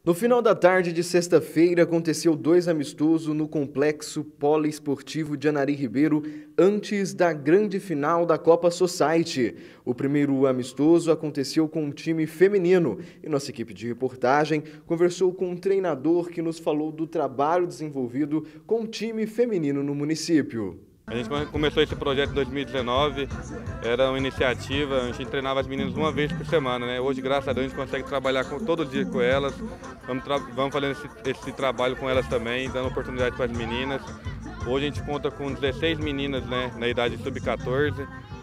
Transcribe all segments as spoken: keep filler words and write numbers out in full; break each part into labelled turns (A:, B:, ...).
A: No final da tarde de sexta-feira, aconteceu dois amistosos no Complexo Poliesportivo de Anari Ribeiro, antes da grande final da Copa Society. O primeiro amistoso aconteceu com um time feminino e nossa equipe de reportagem conversou com um treinador que nos falou do trabalho desenvolvido com o time feminino no município.
B: A gente começou esse projeto em dois mil e dezenove, era uma iniciativa, a gente treinava as meninas uma vez por semana, né? Hoje, graças a Deus, a gente consegue trabalhar com, todo dia com elas, vamos, vamos fazendo esse, esse trabalho com elas também, dando oportunidade para as meninas. Hoje a gente conta com dezesseis meninas, né, na idade sub quatorze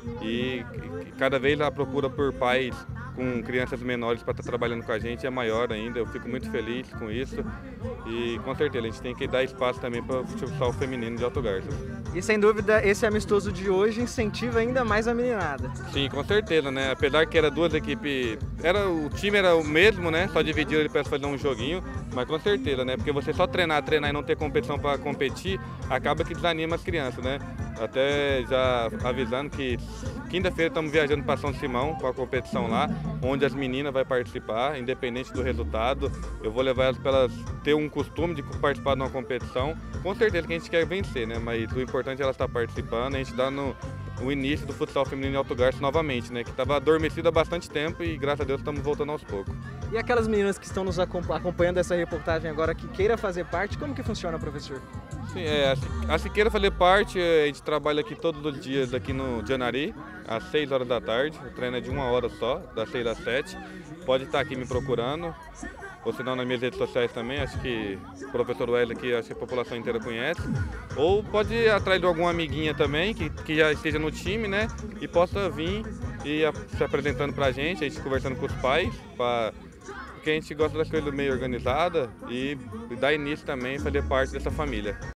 B: e, e cada vez a procura por pais com crianças menores para estar trabalhando com a gente é maior ainda. Eu fico muito feliz com isso e com certeza a gente tem que dar espaço também para o futsal feminino de Alto Garças.
C: E sem dúvida esse amistoso de hoje incentiva ainda mais a meninada.
B: Sim, com certeza, né? Apesar que era duas equipes, era, o time era o mesmo, né? Só dividiram ele para fazer um joguinho, mas com certeza, né? Porque você só treinar, treinar e não ter competição para competir, acaba que desanima as crianças, né? Até já avisando que quinta-feira estamos viajando para São Simão com a competição lá, onde as meninas vão participar, independente do resultado. Eu vou levar elas para elas ter um costume de participar de uma competição. Com certeza que a gente quer vencer, né? Mas o importante é elas estar participando, a gente dá no o início do futsal feminino em Alto Garças novamente, né? Que estava adormecido há bastante tempo e graças a Deus estamos voltando aos poucos.
C: E aquelas meninas que estão nos acompanhando essa reportagem agora, que queira fazer parte, como que funciona, professor?
B: Sim, é, a se queira fazer parte, a gente trabalha aqui todos os dias aqui no Anari, às seis horas da tarde, o treino é de uma hora só, das seis às sete. Pode estar aqui me procurando, ou se não nas minhas redes sociais também, acho que o professor Wesley aqui, acho que a população inteira conhece. Ou pode ir atrás de alguma amiguinha também, que, que já esteja no time, né, e possa vir e a, se apresentando pra gente, a gente conversando com os pais, pra, porque a gente gosta das coisas meio organizadas e, e dar início também, fazer parte dessa família.